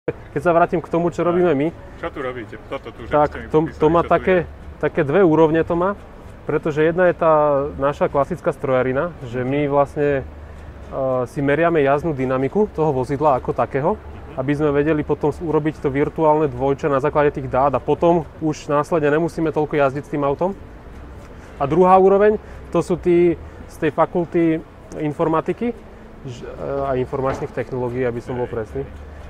Keď sa vrátim k tomu, čo robíme my, čo tu robíte? Toto tu, tak to má také dve úrovne to má, pretože jedna je tá naša klasická strojarina, že my vlastne si meriame jazdnú dynamiku toho vozidla ako takého, aby sme vedeli potom urobiť to virtuálne dvojče na základe tých dát a potom už následne nemusíme toľko jazdiť s tým autom. A druhá úroveň, to sú tí z tej fakulty informatiky a informačných technológií, aby som bol presný.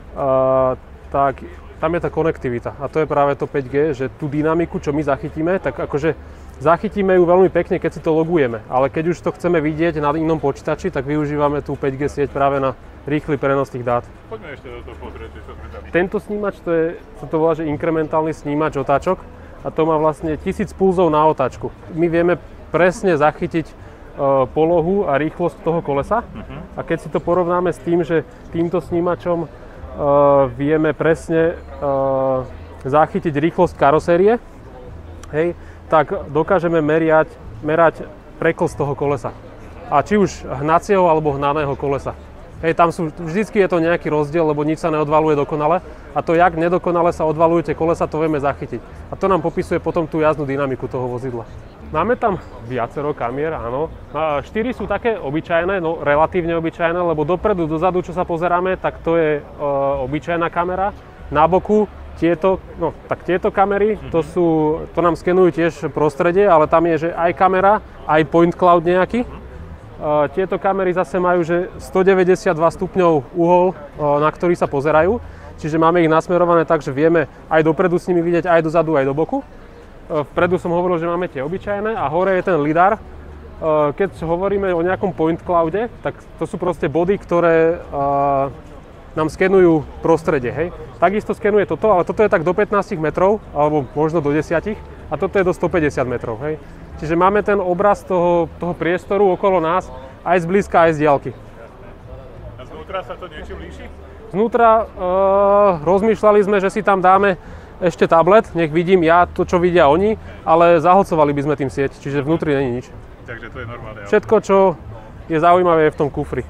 Tak tam je tá konektivita a to je práve to 5G, že tú dynamiku, čo my zachytíme, tak akože zachytíme ju veľmi pekne, keď si to logujeme, ale keď už to chceme vidieť na inom počítači, tak využívame tú 5G sieť práve na rýchly prenos tých dát. Poďme ešte do toho pozrieť, čo sme tam. Tento snímač, sa to volá, že inkrementálny snímač otáčok a to má vlastne 1000 pulzov na otáčku. My vieme presne zachytiť polohu a rýchlosť toho kolesa a keď si to porovnáme s tým, že týmto snímačom vieme presne zachytiť rýchlosť karosérie, hej, tak dokážeme merať preklz toho kolesa. A či už hnacieho alebo hnaného kolesa. Hej, tam vždycky je to nejaký rozdiel, lebo nič sa neodvaluje dokonale. A to, jak nedokonale sa odvalujú tie kolesa, to vieme zachytiť. A to nám popisuje potom tú jazdnú dynamiku toho vozidla. Máme tam viacero kamier, áno. 4 sú také obyčajné, no relatívne obyčajné, lebo dopredu, dozadu, čo sa pozeráme, tak to je obyčajná kamera. Na boku tieto kamery, to nám skenujú tiež prostredie, ale tam je, že aj kamera, aj point cloud nejaký. Tieto kamery zase majú, že 192 stupňov uhol, na ktorý sa pozerajú. Čiže máme ich nasmerované tak, že vieme aj dopredu s nimi vidieť, aj dozadu, aj do boku. Vpredu som hovoril, že máme tie obyčajné a hore je ten lidar. Keď hovoríme o nejakom point cloude, tak to sú proste body, ktoré nám skenujú prostredie. Hej. Takisto skenuje toto, ale toto je tak do 15 metrov, alebo možno do 10 a toto je do 150 metrov. Hej. Čiže máme ten obraz toho priestoru okolo nás aj zblízka, aj z diaľky. A znútra sa to niečím líši? Znútra rozmýšľali sme, že si tam dáme ešte tablet, nech vidím ja to, čo vidia oni, ale zahlcovali by sme tým sieť, čiže vnútri není nič. Takže to je normálne. Všetko, čo je zaujímavé, je v tom kufri.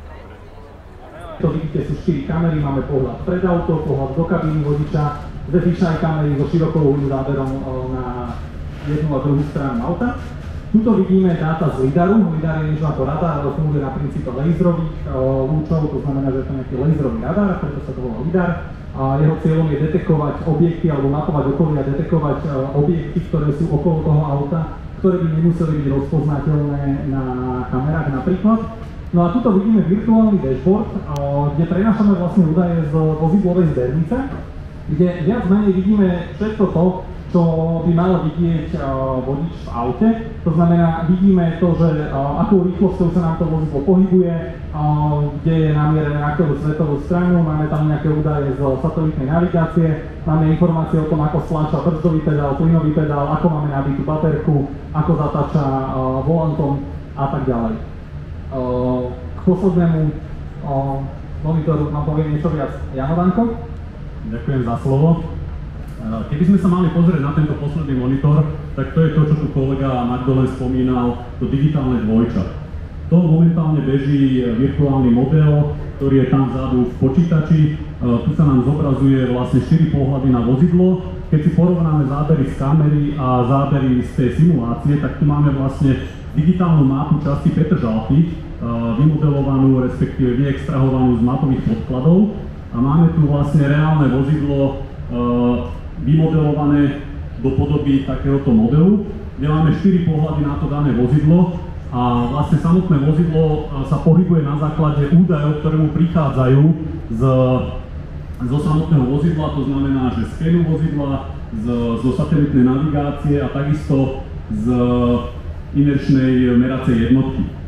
To vidíte, sú 4 kamery, máme pohľad pred auto, pohľad do kabíny vodiča, dve fišné kamery so širokou záberom na jednu a druhú stranu auta. Tuto vidíme dáta z lidaru. Lidar je niečo ako radar, ale funguje na princípe laserových lúčov, to znamená, že je to nejaký laserový radar, preto sa to volá lidar. A jeho cieľom je detekovať objekty alebo mapovať okolie a detekovať objekty, ktoré sú okolo toho auta, ktoré by nemuseli byť rozpoznateľné na kamerách napríklad. No a tuto vidíme virtuálny dashboard, kde prenášame vlastne údaje z vozidlovej zbernice, kde viac menej vidíme všetko to, čo by malo vidieť vodič v aute. To znamená, vidíme to, že akou rýchlosťou sa nám to vozidlo pohybuje, kde je namierené na ktorú svetovú stranu, máme tam nejaké údaje z satelitnej navigácie, máme informácie o tom, ako stláča brzdový pedál, plynový pedál, ako máme nabitú baterku, ako zatáča volantom a tak ďalej. K poslednému monitoru nám povie niečo viac Jano Danko. Ďakujem za slovo. Keby sme sa mali pozrieť na tento posledný monitor, tak to je to, čo tu kolega Magdalén spomínal, to digitálne dvojča. To momentálne beží virtuálny model, ktorý je tam vzadu v počítači. Tu sa nám zobrazuje vlastne 4 pohľady na vozidlo. Keď si porovnáme zábery z kamery a zábery z tej simulácie, tak tu máme vlastne digitálnu mapu časti Petržalky, vymodelovanú, respektíve vyextrahovanú z mapových podkladov. A máme tu vlastne reálne vozidlo vymodelované do podoby takéhoto modelu, kde máme 4 pohľady na to dané vozidlo a vlastne samotné vozidlo sa pohybuje na základe údajov, ktoré mu prichádzajú zo samotného vozidla, to znamená, že z skenu vozidla, zo satelitnej navigácie a takisto z inerčnej meracej jednotky.